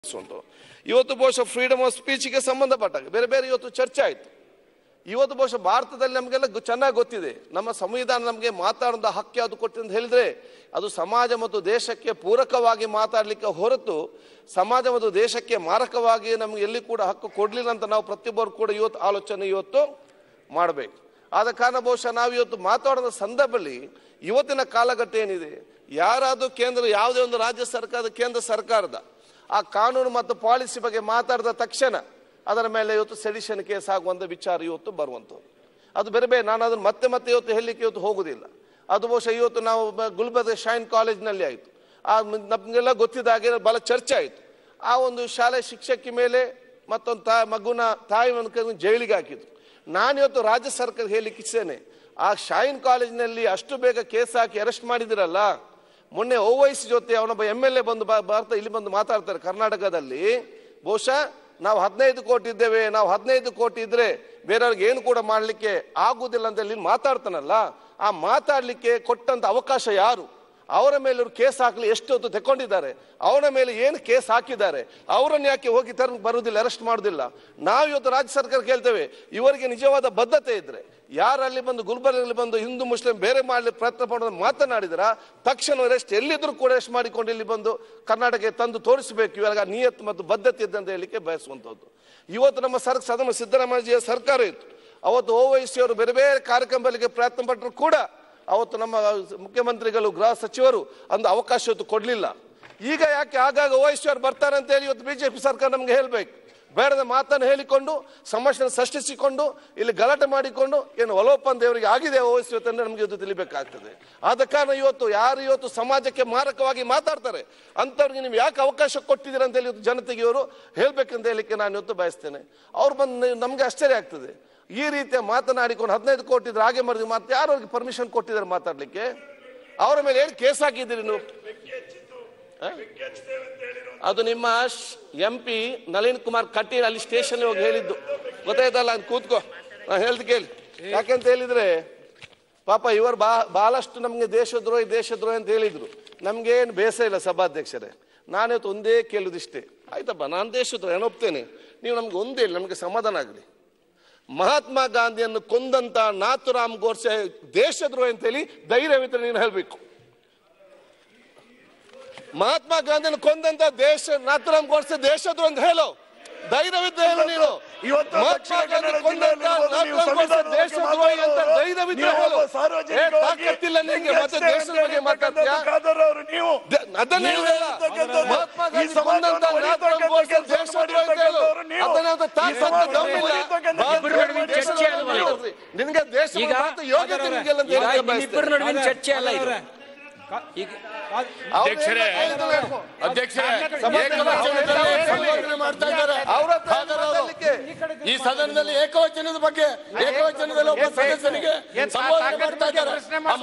ಇವತ್ತು ಬಹುಶಃ freedom of ಸ್ಪೀಚ್ಗೆ ಸಂಬಂಧಪಟ್ಟಾಗ ಬೇರೆ ಬೇರೆ ಇವತ್ತು ಚರ್ಚೆ ಆಯಿತು. ಇವತ್ತು ಬಹುಶಃ ಭಾರತದಲ್ಲಿ ನಮಗೆಲ್ಲ ಚೆನ್ನಾಗಿ ಗೊತ್ತಿದೆ, ನಮ್ಮ ಸಂವಿಧಾನ ನಮಗೆ ಮಾತಾಡೋದ ಹಕ್ಕು ಯಾವುದು ಕೊಟ್ಟಿದೆ ಅಂತ ಹೇಳಿದ್ರೆ ಅದು ಸಮಾಜ ಮತ್ತು ದೇಶಕ್ಕೆ ಪೂರಕವಾಗಿ ಮಾತಾಡಲಿಕ್ಕೆ ಹೊರತು ಸಮಾಜ ಮತ್ತು ದೇಶಕ್ಕೆ ಮಾರಕವಾಗಿ ನಮಗೆ ಎಲ್ಲಿ ಕೂಡ ಹಕ್ಕು ಕೊಡಲಿಲ್ಲ ಅಂತ ನಾವು ಪ್ರತಿಯೊಬ್ಬರು ಕೂಡ ಇವತ್ತು ಆಲೋಚನೆ ಮಾಡಬೇಕು. ಆದ ಕಾರಣ ಬಹುಶಃ ನಾವು ಇವತ್ತು ಮಾತಾಡೋದ ಸಂದರ್ಭದಲ್ಲಿ ಇವತ್ತಿನ ಕಾಲಘಟ್ಟ ಏನಿದೆ, ಯಾರಾದರೂ ಕೇಂದ್ರ ಯಾವುದೇ ಒಂದು ರಾಜ್ಯ ಸರ್ಕಾರದ ಕೇಂದ್ರ ಸರ್ಕಾರದ ಆ ಕಾನೂನು ಮತ್ತು ಪಾಲಿಸಿ ಬಗ್ಗೆ ಮಾತಾಡಿದ ತಕ್ಷಣ ಅದರ ಮೇಲೆ ಇವತ್ತು ಸೆಡಿಷನ್ ಕೇಸ್ ಆಗುವಂಥ ವಿಚಾರ ಇವತ್ತು ಬರುವಂಥದ್ದು. ಅದು ಬೇರೆ ಬೇರೆ, ನಾನು ಅದನ್ನು ಮತ್ತೆ ಮತ್ತೆ ಇವತ್ತು ಹೇಳಲಿಕ್ಕೆ ಇವತ್ತು ಹೋಗುವುದಿಲ್ಲ. ಅದು ಬಹುಶಃ ಇವತ್ತು ನಾವು ಗುಲ್ಬರ್ಗ ಶೈನ್ ಕಾಲೇಜ್ನಲ್ಲಿ ಆಯಿತು, ನಮಗೆಲ್ಲ ಗೊತ್ತಿದ್ದಾಗೆ ಬಹಳ ಚರ್ಚೆ ಆಯಿತು. ಆ ಒಂದು ಶಾಲೆ ಶಿಕ್ಷಕಿ ಮೇಲೆ ಮತ್ತೊಂದು ಮಗುನ ತಾಯಿ ಜೈಲಿಗೆ ಹಾಕಿದ್ರು. ನಾನಿವತ್ತು ರಾಜ್ಯ ಸರ್ಕಾರ ಹೇಳಲಿಕ್ಕೆ ಇಚ್ಛೇನೆ, ಆ ಶೈನ್ ಕಾಲೇಜಿನಲ್ಲಿ ಅಷ್ಟು ಬೇಗ ಕೇಸ್ ಹಾಕಿ ಅರೆಸ್ಟ್ ಮಾಡಿದಿರಲ್ಲ, ಮೊನ್ನೆ ಓವೈಸಿ ಜೊತೆ ಅವನೊಬ್ಬ MLA ಬಂದು ಭಾರತ ಇಲ್ಲಿ ಬಂದು ಮಾತಾಡ್ತಾರೆ ಕರ್ನಾಟಕದಲ್ಲಿ, ಬಹುಶಃ ನಾವು 15 ಕೋಟಿ ಇದ್ದೇವೆ, ನಾವು 15 ಕೋಟಿ ಇದ್ರೆ ಬೇರೆಯವ್ರಿಗೆ ಏನು ಕೂಡ ಮಾಡಲಿಕ್ಕೆ ಆಗುವುದಿಲ್ಲ ಅಂತ ಹೇಳಿ ಮಾತಾಡ್ತಾನಲ್ಲ, ಆ ಮಾತಾಡಲಿಕ್ಕೆ ಕೊಟ್ಟಂತ ಅವಕಾಶ ಯಾರು? ಅವರ ಮೇಲೆ ಇವರು ಕೇಸ್ ಹಾಕಲಿ ಎಷ್ಟು ಹೊತ್ತು ತೆಕ್ಕೊಂಡಿದ್ದಾರೆ, ಅವರ ಮೇಲೆ ಏನು ಕೇಸ್ ಹಾಕಿದ್ದಾರೆ, ಅವರನ್ನು ಯಾಕೆ ಹೋಗಿ ಬರುವುದಿಲ್ಲ, ಅರೆಸ್ಟ್ ಮಾಡುವುದಿಲ್ಲ? ನಾವು ಇವತ್ತು ರಾಜ್ಯ ಸರ್ಕಾರ ಕೇಳ್ತೇವೆ, ಇವರಿಗೆ ನಿಜವಾದ ಬದ್ಧತೆ ಇದ್ರೆ ಯಾರಲ್ಲಿ ಬಂದು ಗುಲ್ಬರ್ಗಲ್ಲಿ ಬಂದು ಹಿಂದೂ ಮುಸ್ಲಿಂ ಬೇರೆ ಮಾಡಲಿ ಪ್ರಯತ್ನ ಮಾಡೋದು ಮಾತನಾಡಿದ್ರ ತಕ್ಷಣ ಅರೆಸ್ಟ್ ಎಲ್ಲಿದ್ರು ಕೂಡ ಅರೆಸ್ಟ್ ಮಾಡಿಕೊಂಡು ಇಲ್ಲಿ ಬಂದು ಕರ್ನಾಟಕಕ್ಕೆ ತಂದು ತೋರಿಸಬೇಕು ಇವಾಗ ನಿಯತ್ ಮತ್ತು ಬದ್ಧತೆ ಇದೆ ಅಂತ ಹೇಳಲಿಕ್ಕೆ ಬಯಸುವಂಥದ್ದು. ಇವತ್ತು ನಮ್ಮ ಸದನ ಸಿದ್ದರಾಮಯ್ಯ ಸರ್ಕಾರ ಇತ್ತು, ಅವತ್ತು ಓವೈಸಿ ಅವರು ಬೇರೆ ಬೇರೆ ಕಾರ್ಯಕ್ರಮಗಳಿಗೆ ಪ್ರಯತ್ನ ಪಟ್ಟರು ಕೂಡ ಅವತ್ತು ನಮ್ಮ ಮುಖ್ಯಮಂತ್ರಿಗಳು ಗೃಹ ಸಚಿವರು ಒಂದು ಅವಕಾಶ ಇವತ್ತು ಕೊಡಲಿಲ್ಲ. ಈಗ ಯಾಕೆ ಆಗಾಗ ಓವೈಸಿ ಅವರು ಬರ್ತಾರೆ ಅಂತ ಹೇಳಿ ಇವತ್ತು BJP ಸರ್ಕಾರ ನಮ್ಗೆ ಹೇಳ್ಬೇಕು? ಬೇಡದ ಮಾತನ್ನು ಹೇಳಿಕೊಂಡು ಸಮಸ್ಯೆ ಸೃಷ್ಟಿಸಿಕೊಂಡು ಇಲ್ಲಿ ಗಲಾಟೆ ಮಾಡಿಕೊಂಡು ಏನು ಒಲೋಪಂದ ಇವರಿಗೆ ಆಗಿದೆ ಓವೈಸಿ ಇವತ್ತಂದ್ರೆ ನಮ್ಗೆ ಇವತ್ತು ತಿಳಿಬೇಕಾಗ್ತದೆ. ಆದ ಕಾರಣ ಇವತ್ತು ಯಾರು ಇವತ್ತು ಸಮಾಜಕ್ಕೆ ಮಾರಕವಾಗಿ ಮಾತಾಡ್ತಾರೆ ಅಂಥವ್ರಿಗೆ ನೀವು ಯಾಕೆ ಅವಕಾಶ ಕೊಟ್ಟಿದ್ದೀರ ಅಂತ ಹೇಳಿ ಇವತ್ತು ಜನತೆಗೆ ಇವರು ಹೇಳ್ಬೇಕಂತ ಹೇಳಲಿಕ್ಕೆ ನಾನು ಇವತ್ತು ಬಯಸ್ತೇನೆ. ಅವ್ರು ಬಂದು ನಮ್ಗೆ ಆಶ್ಚರ್ಯ ಆಗ್ತದೆ, ಈ ರೀತಿಯ ಮಾತನಾಡಿಕೊಂಡು 15 ಕೋಟಿ ಇದ್ರೆ ಹಾಗೆ ಮರದಿ ಮಾತು ಯಾರು ಅವ್ರಿಗೆ ಪರ್ಮಿಷನ್ ಕೊಟ್ಟಿದ್ದಾರೆ ಮಾತಾಡ್ಲಿಕ್ಕೆ? ಅವರ ಮೇಲೆ ಏನು ಕೇಸ್ ಹಾಕಿದ್ದೀರಿ ನೀವು? ಅದು ನಿಮ್ಮ MP ನಳಿನ್ ಕುಮಾರ್ ಕಟೀಲ್ ಅಲ್ಲಿ ಸ್ಟೇಷನ್ ಹೋಗಿ ಹೇಳಿದ್ದು ಗೊತ್ತಾಯ್ತಲ್ಲ, ಅದು ಕೂತ್ಕೋ, ನಾನು ಹೇಳ್ದು ಕೇಳಿ. ಯಾಕೆಂತ ಹೇಳಿದ್ರೆ ಪಾಪ ಇವರು ಬಹಳಷ್ಟು ನಮ್ಗೆ ದೇಶದ್ರೋಹಿ ಅಂತ ಹೇಳಿದ್ರು. ನಮ್ಗೆ ಏನು ಬೇಸರ ಇಲ್ಲ ಸಭಾಧ್ಯಕ್ಷರೇ, ನಾನಿವತ್ತು ಒಂದೇ ಕೇಳುದಿಷ್ಟೇ, ಆಯ್ತಪ್ಪ ನಾನು ದೇಶದ್ರೋಹಿ ನಾನು ಒಪ್ತೇನೆ, ನೀವು ನಮ್ಗೆ ಒಂದೇ ಹೇಳಿ ನಮ್ಗೆ ಸಮಾಧಾನ ಆಗಲಿ. ಮಹಾತ್ಮ ಗಾಂಧಿಯನ್ನು ಕೊಂದಂತ ನಾಥುರಾಮ್ ಗೋಡ್ಸೆ ದೇಶದ್ರೋಹಿ ಅಂತ ಹೇಳಿ ಧೈರ್ಯವಿದ್ರೆ ನೀನು ಹೇಳ್ಬೇಕು. ಮಹಾತ್ಮ ಗಾಂಧಿಯನ್ನು ಕೊಂದಂತ ನಾಥುರಾಮ್ ಗೋಡ್ಸೆ ದೇಶದ್ರೋಹಿ ಅಂತ ಹೇಳೋ ಧೈರ್ಯವಿದ್ರೆ ಹೇಳು ನೀನು. ಮಹಾತ್ಮ ಗಾಂಧಿ ಕೊಂದಂತ ನಾಥುರಾಮ್ ಗೋಡ್ಸೆ ದೇಶದ್ರೋಹಿ ಅಂತ ಧೈರ್ಯವಿದ್ರೆ ಹೇಳು. ತಾಕತ್ತಿಲ್ಲ ನಿಮಗೆ ಮತ್ತೆ ದೇಶದ ಬಗ್ಗೆ ಮಾತಾಡ್ತೀಯಾ? ಅದನ್ನೇ ಹೇಳ, ಮಹಾತ್ಮ ಗಾಂಧಿ ಕೊಂದಂತ ನಾಥುರಾಮ್ ಗೋಡ್ಸೆ ದೇಶದ್ರೋಹಿ ಅಂತ ಹೇಳು. ಅದನ್ನ ತಾಕತ್ತು ದಮ್ಮಿಲ್ಲ ನಿನಗೆ, ದೇಶ ಯೋಗ್ಯತೆ ನಿಮಗೆಲ್ಲ ಚರ್ಚೆ ಅಲ್ಲ ಇದು. ಅಧ್ಯಕ್ಷರೇ ಮಾಡ್ತಾ ಇದ್ದಾರೆ ಈ ಸದನದಲ್ಲಿ ಏಕವಚನದ ಬಗ್ಗೆ ಏಕವಚನದಲ್ಲಿ ಒಬ್ಬ ಸದಸ್ಯನಿಗೆ ಸಂಬೋಧನೆ ಮಾಡ್ತಾ ಇದ್ದಾರೆ.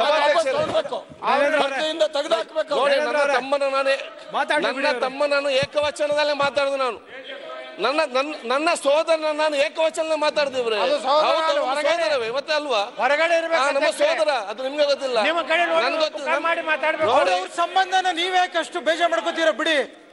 ತೆಗೆದುಹಾಕಬೇಕು. ನನ್ನ ತಮ್ಮ ನಾನು ಏಕವಚನದಲ್ಲೇ ಮಾತಾಡುದು, ನಾನು ನನ್ನ ಸೋದರ ನಾನು ಏಕವಚನ ಮಾತಾಡ್ತೀವ್ರೆ ಸೋದರವೇ ಮತ್ತೆ ಅಲ್ವಾ? ನಮ್ಮ ಸೋದರ ಅದು ನಿಮ್ಗೆ ಗೊತ್ತಿಲ್ಲ, ನನ್ಗೆ ಗೊತ್ತಿಲ್ಲ. ಸಂಬಂಧನ ನೀವ್ಯಾಕಷ್ಟು ಬೇಜಾರು ಮಾಡ್ಕೋತೀರ ಬಿಡಿ.